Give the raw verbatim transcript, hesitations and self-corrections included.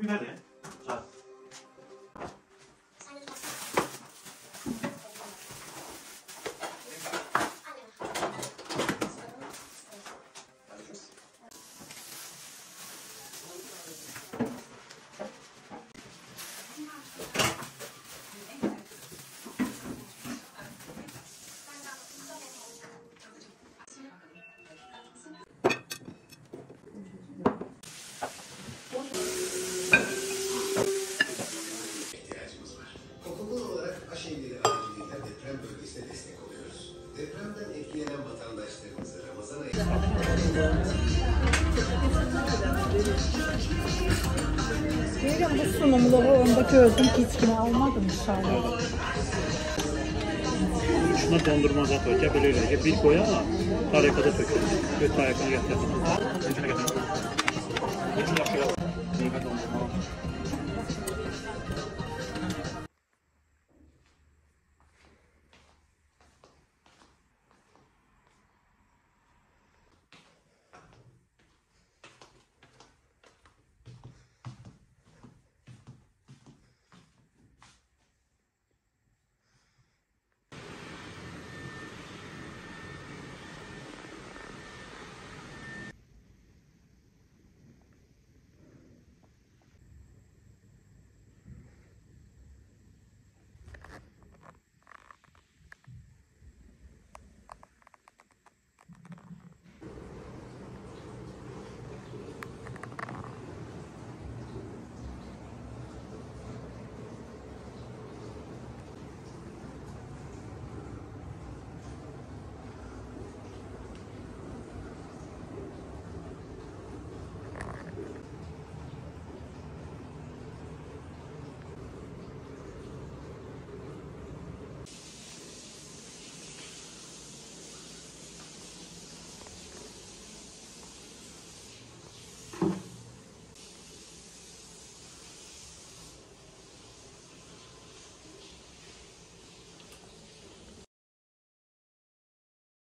günadır. Sağ ol. Şehirleri aracılığıyla deprem bölgesine destek oluyoruz. Depremden etkilenen vatandaşlarımıza Ramazan ayı... Deyirəm, bu sunumluğu onda gördüm ki, hiç kimi almadım dışarıda. Bunun içine dondurma zat var. Böyle öyle ki bir koy ama tarikada tökür. Göt tarikana getirir. İçine getirir. İçine yapıyor. Dondurma.